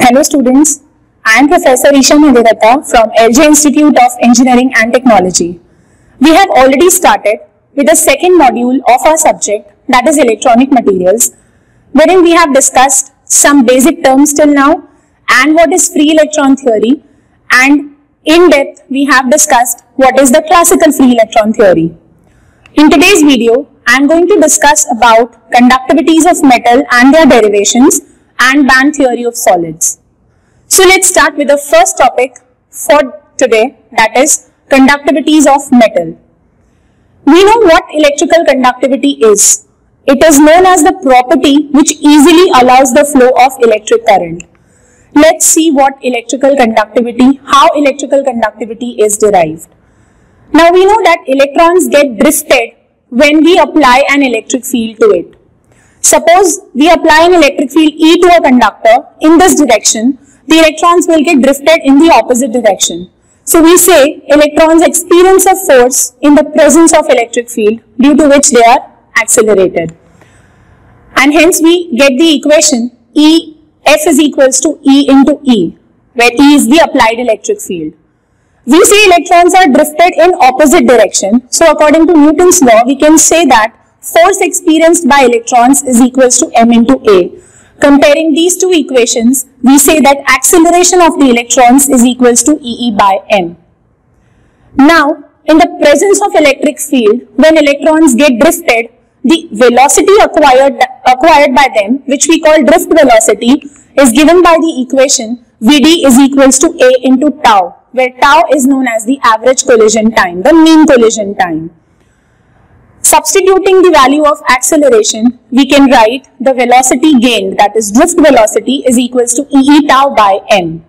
Hello students, I am Professor Isha Madhurata from LJ Institute of Engineering and Technology. We have already started with the second module of our subject, that is electronic materials, wherein we have discussed some basic terms till now and what is free electron theory, and in depth we have discussed what is the classical free electron theory. In today's video, I am going to discuss about conductivities of metal and their derivations and band theory of solids. So let's start with the first topic for today, that is conductivities of metal. We know what electrical conductivity is. It is known as the property which easily allows the flow of electric current. Let's see what how electrical conductivity is derived. Now we know that electrons get drifted when we apply an electric field to it. Suppose we apply an electric field E to a conductor in this direction, the electrons will get drifted in the opposite direction. So we say electrons experience a force in the presence of electric field due to which they are accelerated. And hence we get the equation F is equals to E into E, where E is the applied electric field. We say electrons are drifted in opposite direction. So according to Newton's law, we can say that force experienced by electrons is equals to m into A. Comparing these two equations, we say that acceleration of the electrons is equals to EE by m. Now, in the presence of electric field, when electrons get drifted, the velocity acquired by them, which we call drift velocity, is given by the equation Vd is equals to A into tau, where tau is known as the average collision time, the mean collision time. Substituting the value of acceleration, we can write the velocity gained, that is drift velocity, is equals to EE tau by m.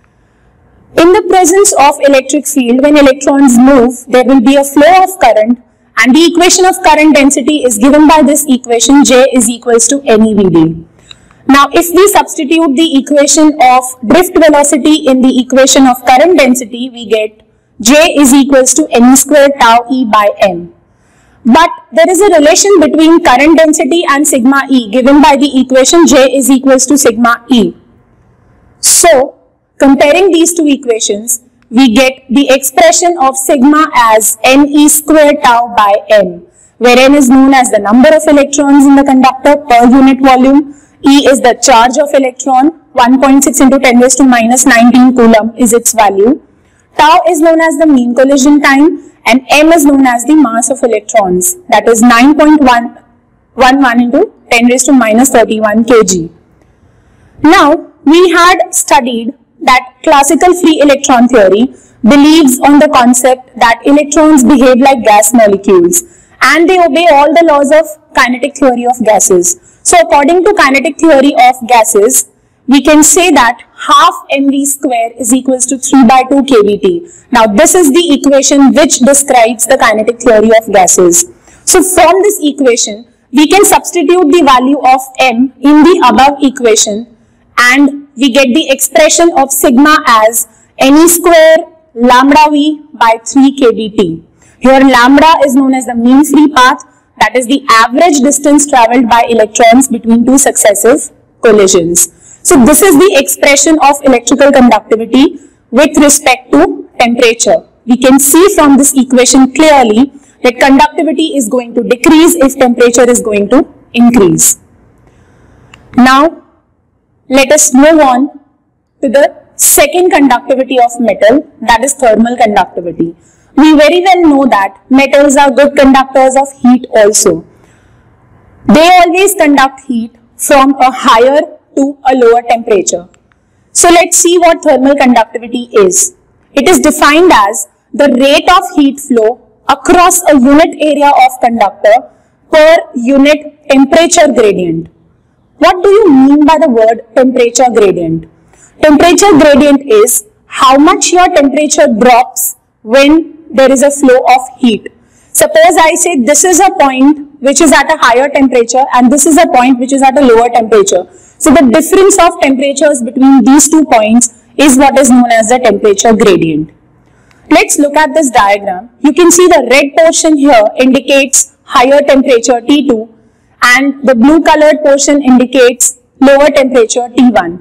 In the presence of electric field, when electrons move, there will be a flow of current, and the equation of current density is given by this equation J is equals to NeVd. Now, if we substitute the equation of drift velocity in the equation of current density, we get J is equals to Ne square tau E by m. But there is a relation between current density and sigma E given by the equation J is equals to sigma E. So, comparing these two equations, we get the expression of sigma as Ne square tau by m, where n is known as the number of electrons in the conductor per unit volume, E is the charge of electron, 1.6 into 10 raised to minus 19 coulomb is its value, tau is known as the mean collision time, and m is known as the mass of electrons, that is 9.11 into 10 raised to minus 31 kg. Now, we had studied that classical free electron theory believes on the concept that electrons behave like gas molecules and they obey all the laws of kinetic theory of gases. So, according to kinetic theory of gases, we can say that half mv square is equals to 3 by 2 kVt. Now, this is the equation which describes the kinetic theory of gases. So, from this equation, we can substitute the value of m in the above equation and we get the expression of sigma as Ne square lambda v by 3 kVt. Here, lambda is known as the mean free path, that is the average distance travelled by electrons between two successive collisions. So, this is the expression of electrical conductivity with respect to temperature. We can see from this equation clearly that conductivity is going to decrease if temperature is going to increase. Now, let us move on to the second conductivity of metal, that is thermal conductivity. We very well know that metals are good conductors of heat also. They always conduct heat from a higher to a lower temperature. So let's see what thermal conductivity is. It is defined as the rate of heat flow across a unit area of conductor per unit temperature gradient. What do you mean by the word temperature gradient? Temperature gradient is how much your temperature drops when there is a flow of heat. Suppose I say this is a point which is at a higher temperature and this is a point which is at a lower temperature. So the difference of temperatures between these 2 points is what is known as the temperature gradient. Let's look at this diagram. You can see the red portion here indicates higher temperature T2 and the blue colored portion indicates lower temperature T1.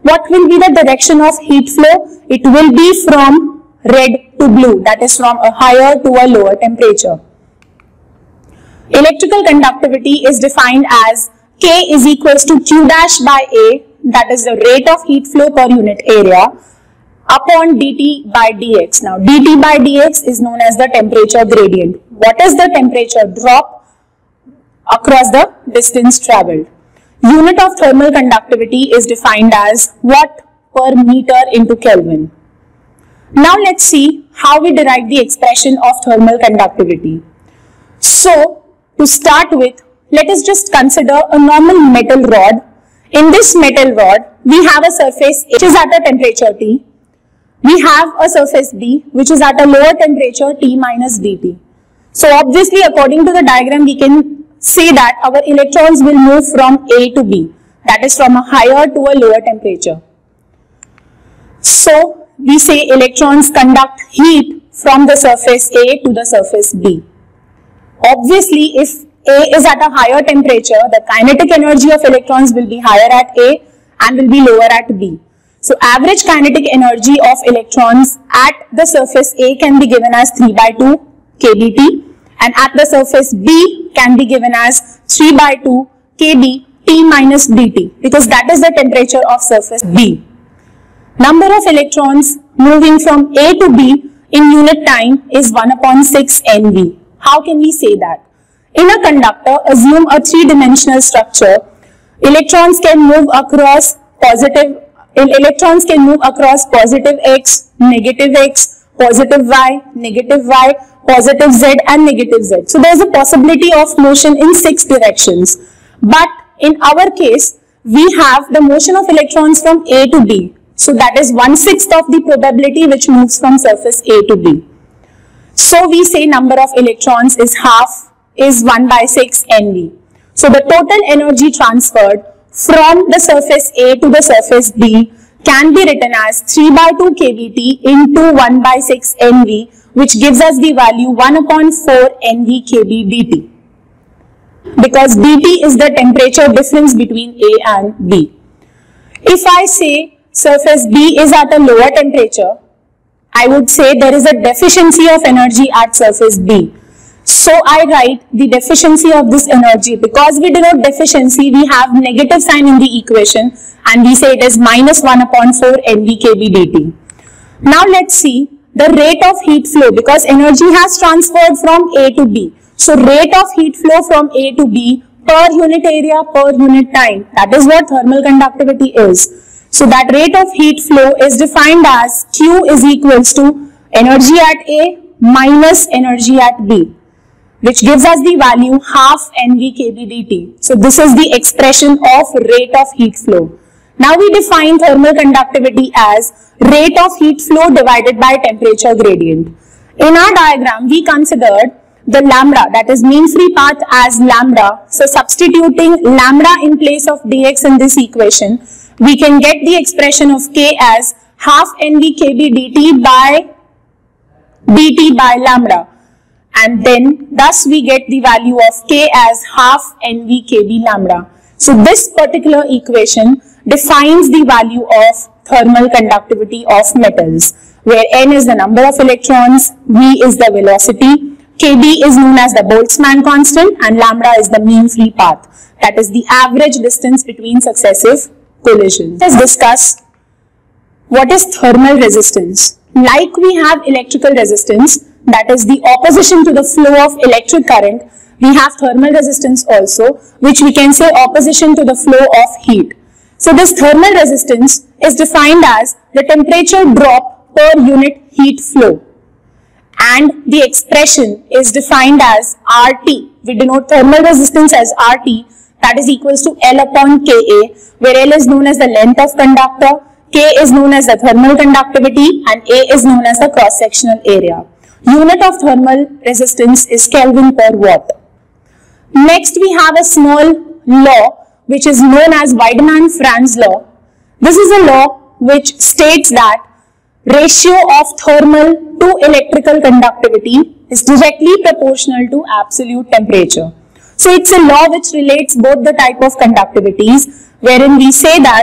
what will be the direction of heat flow? It will be from red to blue, that is from a higher to a lower temperature. Electrical conductivity is defined as K is equals to Q dash by A, that is the rate of heat flow per unit area, upon dt by dx. Now dt by dx is known as the temperature gradient. What is the temperature drop across the distance travelled? Unit of thermal conductivity is defined as watt per meter into Kelvin. Now let's see how we derive the expression of thermal conductivity. So to start with, let us just consider a normal metal rod. In this metal rod, we have a surface A which is at a temperature T. We have a surface B which is at a lower temperature T minus dt. So obviously according to the diagram we can say that our electrons will move from A to B, that is from a higher to a lower temperature. So we say electrons conduct heat from the surface A to the surface B. Obviously if A is at a higher temperature, the kinetic energy of electrons will be higher at A and will be lower at B. So average kinetic energy of electrons at the surface A can be given as 3 by 2 kBt and at the surface B can be given as 3 by 2 kB T minus dt, because that is the temperature of surface B. Number of electrons moving from A to B in unit time is 1 upon 6 NV. How can we say that? In a conductor, assume a three-dimensional structure. Electrons can move across positive x, negative x, positive y, negative y, positive z and negative z. So there is a possibility of motion in 6 directions. But in our case, we have the motion of electrons from A to B. So that is 1/6 of the probability which moves from surface A to B. So we say number of electrons is 1 by 6 NV. So the total energy transferred from the surface A to the surface B can be written as 3 by 2 kBt into 1 by 6 NV, which gives us the value 1 upon 4 NV kB dt. Because dt is the temperature difference between A and B. If I say surface B is at a lower temperature, I would say there is a deficiency of energy at surface B. So I write the deficiency of this energy. Because we denote deficiency, we have negative sign in the equation and we say it is minus 1 upon 4 NV kB dt. Now let's see the rate of heat flow, because energy has transferred from A to B. So rate of heat flow from A to B per unit area per unit time. That is what thermal conductivity is. So that rate of heat flow is defined as Q is equals to energy at A minus energy at B, which gives us the value half NV kB dt. So this is the expression of rate of heat flow. Now we define thermal conductivity as rate of heat flow divided by temperature gradient. In our diagram, we considered the lambda, that is mean free path, as lambda. So substituting lambda in place of dx in this equation, we can get the expression of K as half NV kB dt by lambda. And then thus we get the value of K as half NV kB lambda. So this particular equation defines the value of thermal conductivity of metals, where N is the number of electrons, V is the velocity, Kb is known as the Boltzmann constant, and lambda is the mean free path, that is the average distance between successive collisions. Let's discuss what is thermal resistance. Like we have electrical resistance, that is the opposition to the flow of electric current, we have thermal resistance also, which we can say opposition to the flow of heat. So this thermal resistance is defined as the temperature drop per unit heat flow, and the expression is defined as RT. We denote thermal resistance as RT, that is equals to L upon Ka, where L is known as the length of conductor, K is known as the thermal conductivity, and A is known as the cross-sectional area. Unit of thermal resistance is Kelvin per watt. Next we have a small law which is known as Wiedemann-Franz law. This is a law which states that ratio of thermal to electrical conductivity is directly proportional to absolute temperature. So it's a law which relates both the type of conductivities, wherein we say that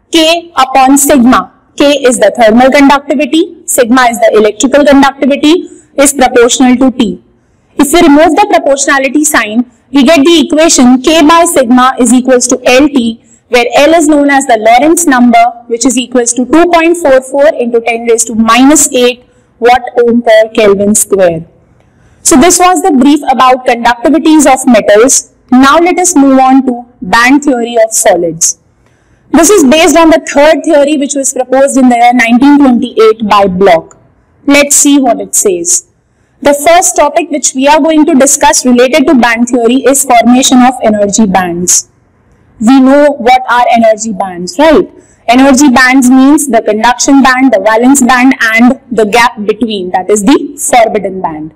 K upon sigma. K is the thermal conductivity, sigma is the electrical conductivity, is proportional to T. If we remove the proportionality sign, we get the equation K by sigma is equals to LT, where L is known as the Lorentz number, which is equals to 2.44 into 10 raised to minus 8 watt ohm per Kelvin square. So this was the brief about conductivities of metals. Now let us move on to band theory of solids. This is based on the third theory which was proposed in the year 1928 by Bloch. Let's see what it says. The first topic which we are going to discuss related to band theory is formation of energy bands. We know what are energy bands, right? Energy bands means the conduction band, the valence band and the gap between, that is the forbidden band.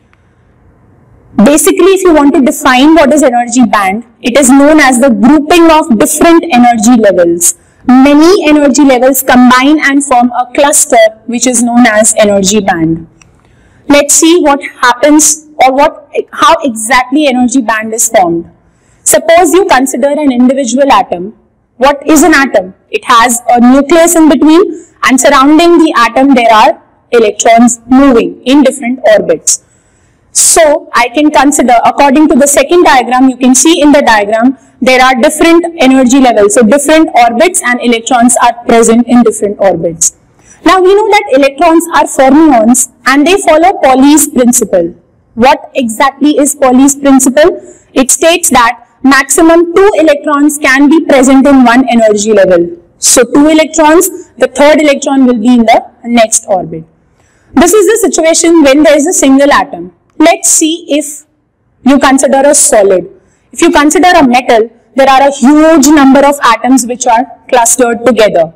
Basically, if you want to define what is energy band, it is known as the grouping of different energy levels. Many energy levels combine and form a cluster which is known as energy band. Let's see what happens or how exactly energy band is formed. Suppose you consider an individual atom. What is an atom? It has a nucleus in between and surrounding the atom there are electrons moving in different orbits. So I can consider, according to the second diagram, you can see in the diagram there are different energy levels. So different orbits and electrons are present in different orbits. Now we know that electrons are fermions and they follow Pauli's principle. What exactly is Pauli's principle? It states that maximum 2 electrons can be present in one energy level. So 2 electrons, the third electron will be in the next orbit. This is the situation when there is a single atom. Let's see if you consider a solid. If you consider a metal, there are a huge number of atoms which are clustered together.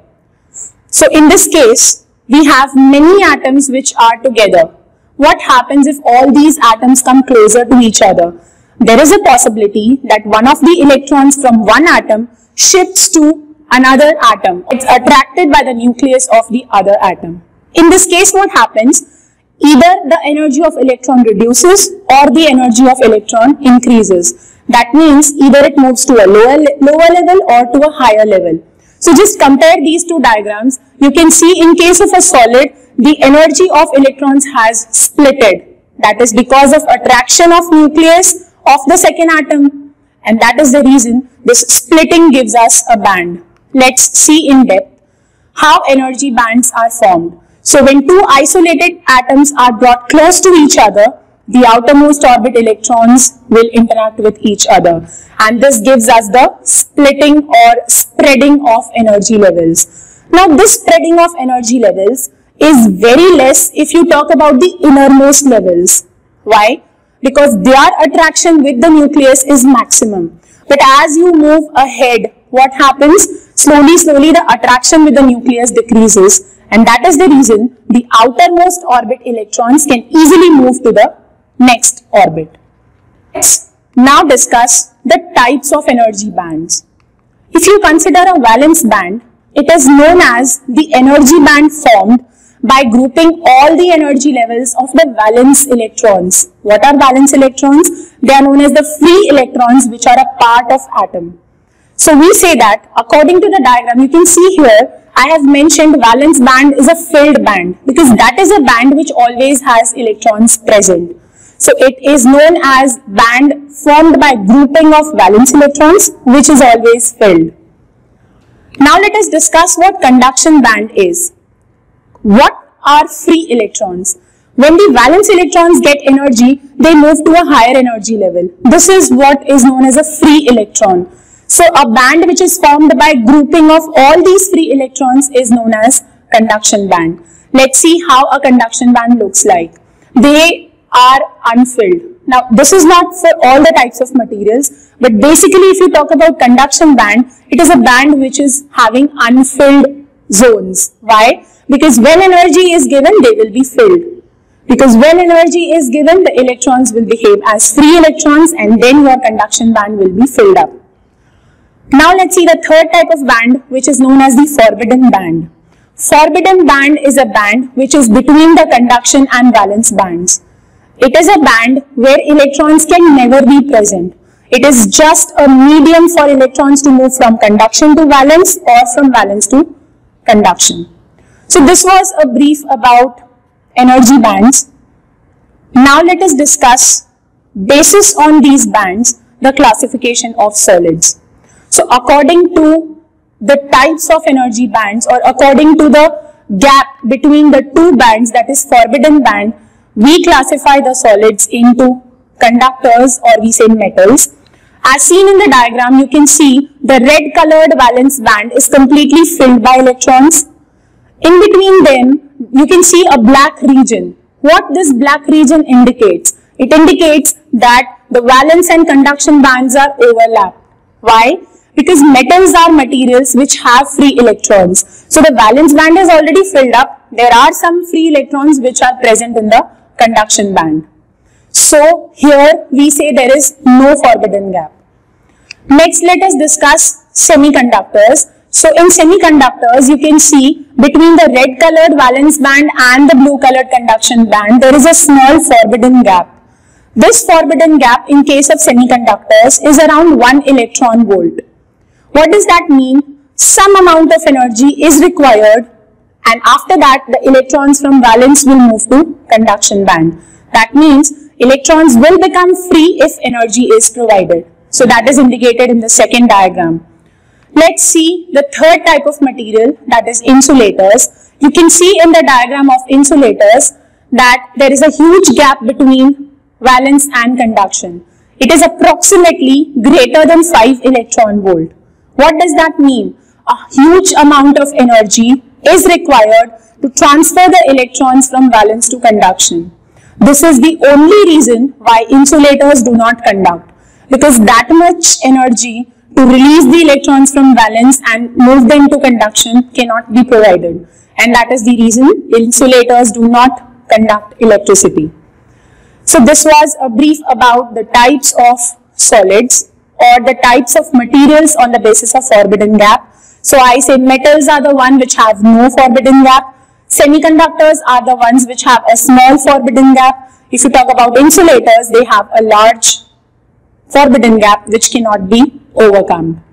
So in this case, we have many atoms which are together. What happens if all these atoms come closer to each other? There is a possibility that one of the electrons from one atom shifts to another atom. It's attracted by the nucleus of the other atom. In this case, what happens? Either the energy of electron reduces or the energy of electron increases. That means either it moves to a lower level or to a higher level. So just compare these two diagrams. You can see in case of a solid, the energy of electrons has splitted. That is because of attraction of nucleus of the second atom. And that is the reason this splitting gives us a band. Let's see in depth how energy bands are formed. So when two isolated atoms are brought close to each other, the outermost orbit electrons will interact with each other. And this gives us the splitting or spreading of energy levels. Now this spreading of energy levels is very less if you talk about the innermost levels. Why? Because their attraction with the nucleus is maximum. But as you move ahead, what happens? Slowly the attraction with the nucleus decreases. And that is the reason the outermost orbit electrons can easily move to the next orbit. Let's now discuss the types of energy bands. If you consider a valence band, it is known as the energy band formed by grouping all the energy levels of the valence electrons. What are valence electrons? They are known as the free electrons which are a part of atom. So we say that according to the diagram, you can see here, I have mentioned valence band is a filled band because that is a band which always has electrons present. So it is known as band formed by grouping of valence electrons which is always filled. Now let us discuss what conduction band is. What are free electrons? When the valence electrons get energy, they move to a higher energy level. This is what is known as a free electron. So a band which is formed by grouping of all these free electrons is known as conduction band. Let's see how a conduction band looks like. They are unfilled. Now this is not for all the types of materials, but basically if you talk about conduction band, it is a band which is having unfilled zones. Why? Because when energy is given, they will be filled. Because when energy is given, the electrons will behave as free electrons and then your conduction band will be filled up. Now let's see the third type of band which is known as the forbidden band. Forbidden band is a band which is between the conduction and valence bands. It is a band where electrons can never be present. It is just a medium for electrons to move from conduction to valence or from valence to conduction. So this was a brief about energy bands. Now let us discuss, basis on these bands, the classification of solids. So according to the types of energy bands, or according to the gap between the two bands, that is forbidden band, we classify the solids into conductors, or we say metals. As seen in the diagram, you can see the red colored valence band is completely filled by electrons. In between them, you can see a black region. What this black region indicates? It indicates that the valence and conduction bands are overlapped. Why? Because metals are materials which have free electrons. So the valence band is already filled up. There are some free electrons which are present in the conduction band. So here we say there is no forbidden gap. Next, let us discuss semiconductors. So in semiconductors, you can see between the red colored valence band and the blue colored conduction band, there is a small forbidden gap. This forbidden gap in case of semiconductors is around 1 electron volt. What does that mean? Some amount of energy is required, and after that the electrons from valence will move to conduction band. That means electrons will become free if energy is provided. So that is indicated in the second diagram. Let's see the third type of material, that is insulators. You can see in the diagram of insulators that there is a huge gap between valence and conduction. It is approximately greater than 5 electron volt. What does that mean? A huge amount of energy is required to transfer the electrons from valence to conduction. This is the only reason why insulators do not conduct, because that much energy to release the electrons from valence and move them to conduction cannot be provided, and that is the reason insulators do not conduct electricity. So this was a brief about the types of solids, or the types of materials on the basis of forbidden gap. So I say metals are the one which have no forbidden gap. Semiconductors are the ones which have a small forbidden gap. If you talk about insulators, they have a large forbidden gap which cannot be overcome.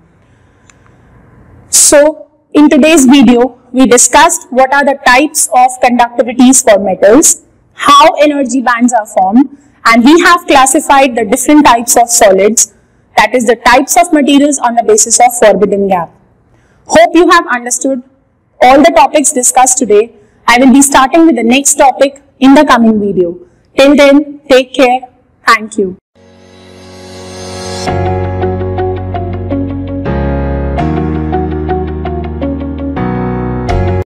So in today's video, we discussed what are the types of conductivities for metals, how energy bands are formed, and we have classified the different types of solids, that is the types of materials on the basis of forbidden gap. Hope you have understood all the topics discussed today. I will be starting with the next topic in the coming video. Till then, take care. Thank you.